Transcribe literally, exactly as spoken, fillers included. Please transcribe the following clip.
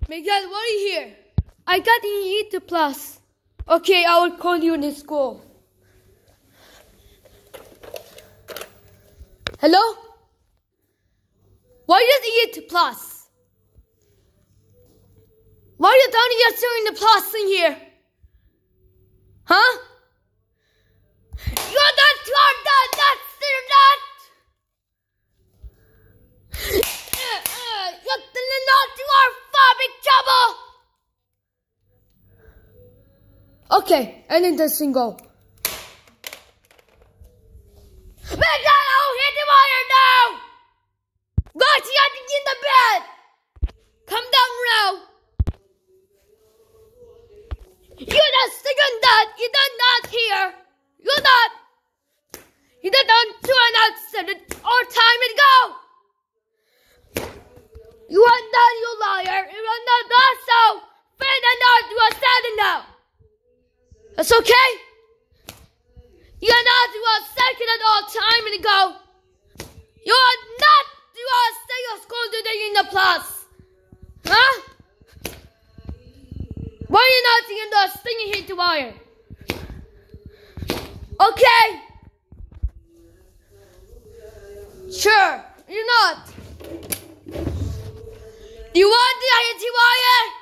Miguel, what are you here? I got the E two plus. Okay, I will call you in the school. Hello? What is E two plus? Why are you down here doing the plus in here? Huh? You're not, you're not, that's, you're not. You're not, you are far big trouble. Okay, and then the single. Miguel, I'll hit the wire now. Got you in the bed. Come down now. You're not singing that. You did not hear. You're not. You did not do an accident or time and go. You are not, you liar. You are not also. Fair than not, you are standing now. That's okay? You are not, you are second at all time and go. You are not, you are staying at school today in the plus. Huh? Why are you not in the stinging hit the wire? Okay. Sure, you're not. You want the hit the wire?